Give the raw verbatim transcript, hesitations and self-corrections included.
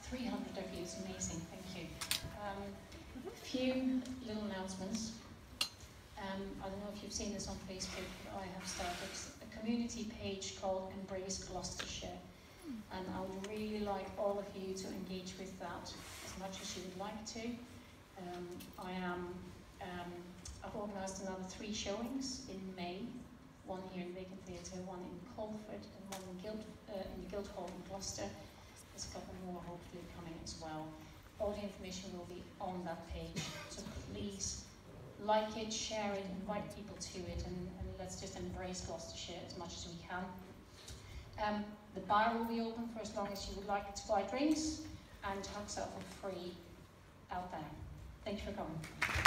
three hundred of you, it's amazing, thank you. Um, a few little announcements. Um, I don't know if you've seen this on Facebook, but I have started a community page called Embrace Gloucestershire. And I would really like all of you to engage with that as much as you would like to. Um, I am, um, I've organised another three showings in May, one here in Beacon Theatre, one in Colford, and one in, Guild, uh, in the Guildhall in Gloucester. There's a couple more hopefully coming as well. All the information will be on that page, so please like it, share it, invite people to it, and, and let's just embrace Gloucestershire as much as we can. Um, the bar will be open for as long as you would like to buy drinks, and hugs are for free out there. Thank you for coming.